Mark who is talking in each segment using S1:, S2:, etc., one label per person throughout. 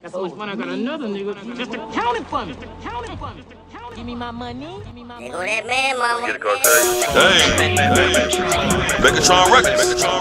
S1: Got so much money, I got another nigga just to count it for me. Give me my money.
S2: There go that man, mama.
S3: Get a cartekeys. Hey, make a Tron records.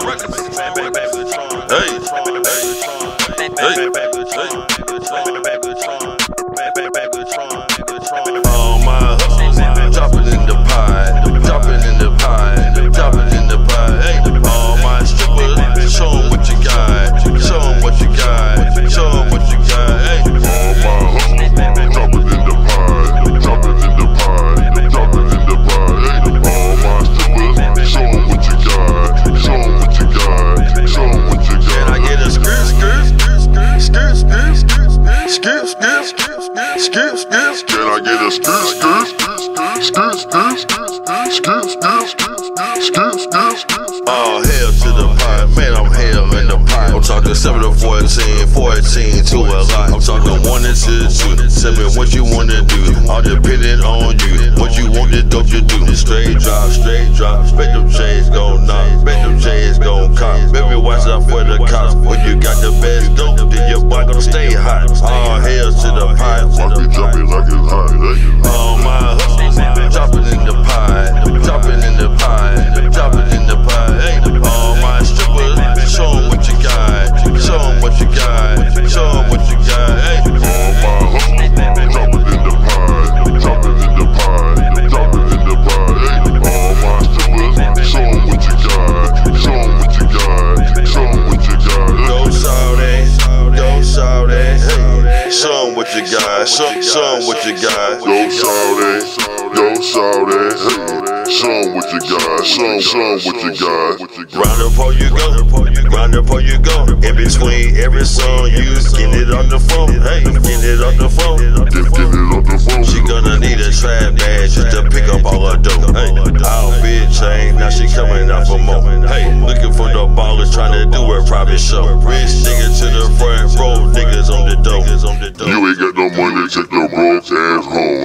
S3: All my hustles, drop it in the pie, drop it in the pie, drop it in the pie. Hey, all my strippers, show 'em what you got, show 'em what you got, show 'em what you got. Hey, all my hustles, drop it in the pie, drop it in the pie, drop it in the pie. Hey, all my strippers, show 'em what you got, show 'em what you got, show 'em what you got. Can I get a skirt, skirt, skirt, skirt, skirt, skirt, skirt, skirt, skirt, skirt, skirt? Can I get a skirt, skirt, skirt, skirt, skirt, skirt, skirt, skirt, skirt? Oh, hell to the pie, man, I'm hell in the pie. I'm talking 7 to 14, 14 to a lot. I'm talking 1 and 2, 2. Tell me what you wanna do, all depending on you. What you want, the dope you do. Straight drop, bet them chains gon' knock, bet them chains gon' cop. Baby, watch out for the cops. When you got the best dope, then your boy gon' stay hot. All hell to the pie, watch me drop it like it's hot. All my hustles, drop it in the pie, drop it in the pie, drop it in the pie. Hey, all my strippers, show 'em what you got, show 'em what you got, show 'em what you got. Hey, all my hustles, drop it in the pie, drop it in the pie, drop it in the pie. Hey, all my strippers, show 'em what you got, show 'em what you got, show 'em what you got. Go Saudi, go Saudi. Hey, show 'em what you got, show 'em what you got. Go Saudi, go Saudi. Hey, show 'em what you got, show 'em what you got. Round up before you go, round up before you go. In between every song, you get it on the phone. Hey, get it on the phone. Get it on the phone. She gonna need a trap bag just to pick up all her dough. Hey, our bitch ain't, now she coming out for more. Hey, looking for the ballers trying to do a private show. Rich nigga to the front row, niggas on the dough. You ain't got no money, take your broke ass home.